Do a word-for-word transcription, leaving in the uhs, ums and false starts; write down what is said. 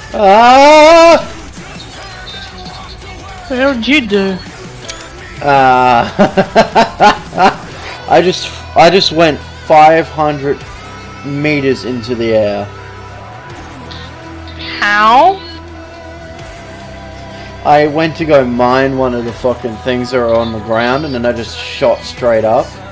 Ah! What the hell did you do? Uh, I just I just went five hundred meters into the air. How? I went to go mine one of the fucking things that are on the ground, and then I just shot straight up.